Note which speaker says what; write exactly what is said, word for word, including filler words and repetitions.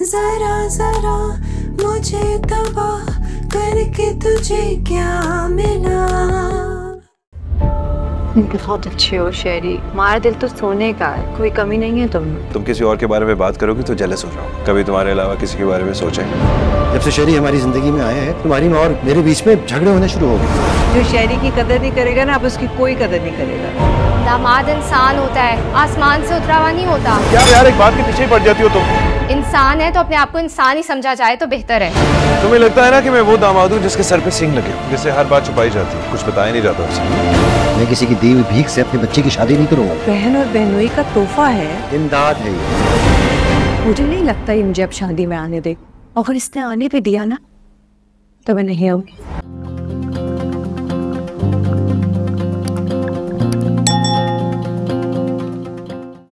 Speaker 1: जरा जरा मुझे तबाह करके तुझे क्या मिला।
Speaker 2: बहुत अच्छे हो शेरी, हमारा दिल तो सोने का है, कोई कमी नहीं है तुम
Speaker 3: तुम किसी और के बारे में बात करोगी तो जेलस हो जाओ। कभी तुम्हारे अलावा किसी के बारे में सोचे?
Speaker 4: जब से शेरी हमारी जिंदगी में आए हैं, तुम्हारी और मेरे बीच में झगड़े होने शुरू हो गए।
Speaker 2: जो शेरी की कदर नहीं करेगा ना, अब उसकी कोई कदर नहीं करेगा।
Speaker 5: दामाद इंसान होता है, आसमान से उतरा हुआ नहीं होता।
Speaker 3: क्या यार, एक बात के पीछे ही पड़ जाती हो तुम।
Speaker 5: इंसान है तो अपने आप को इंसान ही समझा जाए तो बेहतर है।
Speaker 3: तुम्हें लगता है ना कि मैं वो दामाद हूँ जिसके सर पे सींग लगे, जिससे हर बात छुपाई जाती है, कुछ बताया नहीं जाता उसे।
Speaker 4: मैं किसी की दी हुई भीख से अपने बच्चे की शादी नहीं करूंगा।
Speaker 2: बहन और बहनोई का तोहफा है,
Speaker 4: इमदाद है ये।
Speaker 2: मुझे नहीं लगता ये मुझे अब शादी में आने दे। अगर इसने आने पे दिया ना तो मैं नहीं आऊंगी।